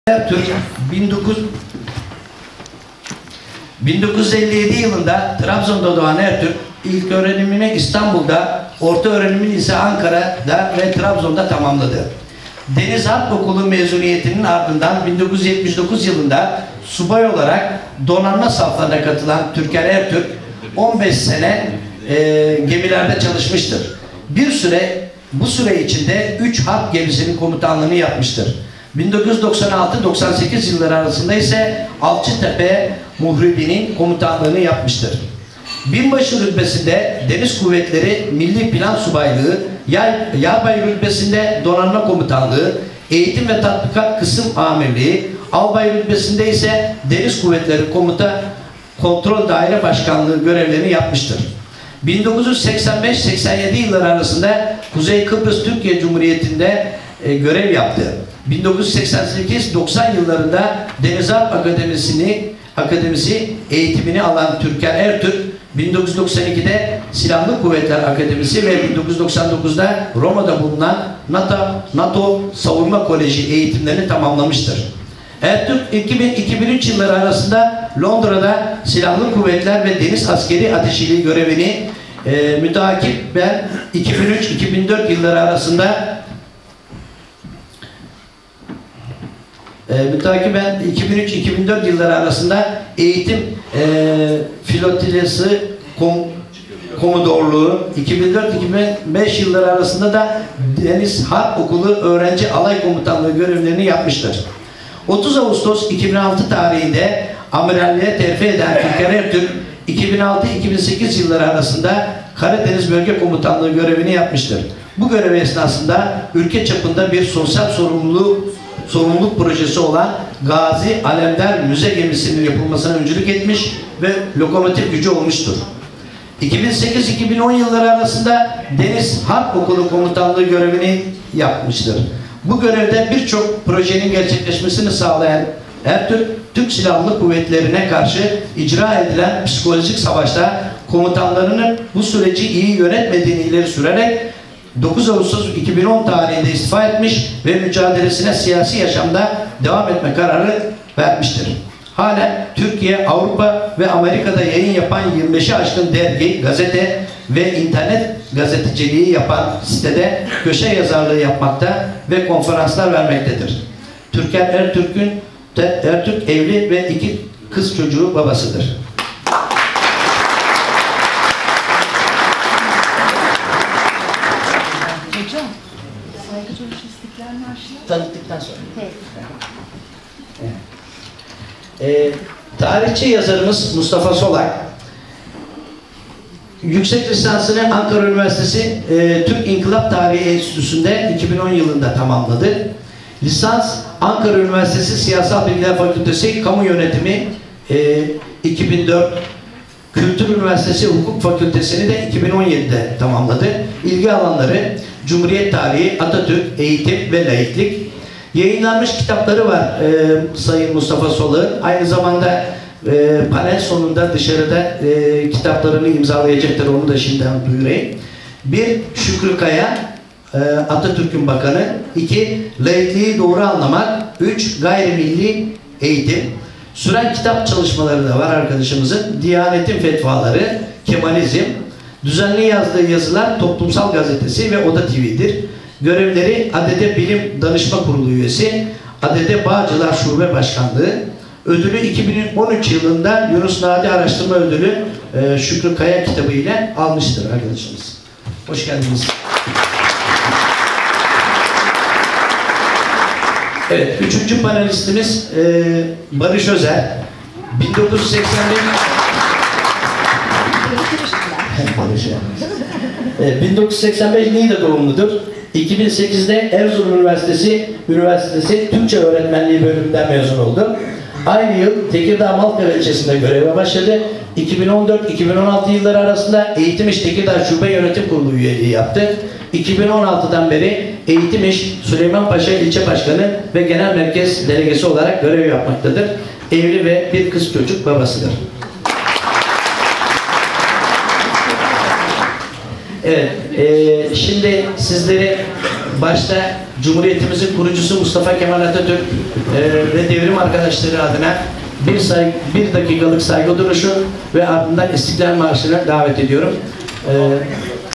Ertürk 1957 yılında Trabzon'da doğan Ertürk ilk öğrenimini İstanbul'da, orta öğrenimini ise Ankara'da ve Trabzon'da tamamladı. Deniz Harp Okulu mezuniyetinin ardından 1979 yılında subay olarak donanma saflarına katılan Türker Ertürk 15 sene gemilerde çalışmıştır. Bu süre içinde 3 harp gemisinin komutanlığını yapmıştır. 1996-98 yılları arasında ise Alçıtepe Muhribi'nin komutanlığını yapmıştır. Binbaşı rütbesinde Deniz Kuvvetleri Milli Plan Subaylığı, Yarbay rütbesinde Donanma Komutanlığı, Eğitim ve Tatbikat Kısım Amirliği, Albay rütbesinde ise Deniz Kuvvetleri Komuta Kontrol Daire Başkanlığı görevlerini yapmıştır. 1985-87 yılları arasında Kuzey Kıbrıs Türkiye Cumhuriyeti'nde görev yaptı. 1988-90 yıllarında Deniz Harp Akademisi eğitimini alan Türker Ertürk, 1992'de Silahlı Kuvvetler Akademisi ve 1999'da Roma'da bulunan NATO Savunma Koleji eğitimlerini tamamlamıştır. Ertürk 2003 yılları arasında Londra'da Silahlı Kuvvetler ve Deniz Askeri Ateşiliği görevini müteakiben 2003-2004 yılları arasında 2003-2004 yılları arasında eğitim flotilesi komodorluğu, 2004-2005 yılları arasında da Deniz Harp Okulu Öğrenci Alay Komutanlığı görevlerini yapmıştır. 30 Ağustos 2006 tarihinde amiralliğe terfi eden Türker Ertürk, 2006-2008 yılları arasında Karadeniz Bölge Komutanlığı görevini yapmıştır. Bu görev esnasında ülke çapında bir sosyal sorumluluk projesi olan Gazi Alemdar Müze gemisinin yapılmasına öncülük etmiş ve lokomotif gücü olmuştur. 2008-2010 yılları arasında Deniz Harp Okulu Komutanlığı görevini yapmıştır. Bu görevde birçok projenin gerçekleşmesini sağlayan Ertürk, Türk Silahlı Kuvvetleri'ne karşı icra edilen psikolojik savaşta komutanlarının bu süreci iyi yönetmediğini ileri sürerek 9 Ağustos 2010 tarihinde istifa etmiş ve mücadelesine siyasi yaşamda devam etme kararı vermiştir. Halen Türkiye, Avrupa ve Amerika'da yayın yapan 25'i aşkın dergi, gazete ve internet gazeteciliği yapan sitede köşe yazarlığı yapmakta ve konferanslar vermektedir. Türker Ertürk evli ve 2 kız çocuğu babasıdır. Hocam, saygı duruşu İstiklal Marşı'nı tanıttıktan sonra. Evet. Tarihçi yazarımız Mustafa Solak yüksek lisansını Ankara Üniversitesi Türk İnkılap Tarihi Enstitüsü'nde 2010 yılında tamamladı. Lisans Ankara Üniversitesi Siyasal Bilgiler Fakültesi Kamu Yönetimi 2004, Kültür Üniversitesi Hukuk Fakültesini de 2017'de tamamladı. İlgi alanları Cumhuriyet Tarihi, Atatürk, Eğitim ve Laiklik. Yayınlanmış kitapları var Sayın Mustafa Solak'ın. Aynı zamanda panel sonunda dışarıda kitaplarını imzalayacaktır. Onu da şimdiden duyurayım. 1. Şükrü Kaya, Atatürk'ün bakanı. 2. Laikliği doğru anlamak. 3. Gayrimilli eğitim. Süren kitap çalışmaları da var arkadaşımızın. Diyanetin fetvaları, Kemalizm. Düzenli yazdığı yazılar Toplumsal Gazetesi ve Oda TV'dir. Görevleri ADD Bilim Danışma Kurulu üyesi, ADD Bağcılar Şube Başkanlığı. Ödülü 2013 yılında Yunus Nadi Araştırma Ödülü Şükrü Kaya kitabı ile almıştır arkadaşımız. Hoş geldiniz. Evet, 3. panelistimiz Barış Özer. 1985 Niğde doğumludur. 2008'de Erzurum Üniversitesi Türkçe Öğretmenliği bölümünden mezun oldu. Aynı yıl Tekirdağ Malkara ilçesinde göreve başladı. 2014-2016 yılları arasında Eğitim İş Tekirdağ Şube Yönetim Kurulu üyeliği yaptı. 2016'dan beri Eğitim İş Süleymanpaşa İlçe Başkanı ve Genel Merkez Delegesi olarak görev yapmaktadır. Evli ve 1 kız çocuk babasıdır. Evet, şimdi sizleri başta Cumhuriyetimizin kurucusu Mustafa Kemal Atatürk ve devrim arkadaşları adına bir dakikalık saygı duruşu ve ardından İstiklal Marşı'na davet ediyorum.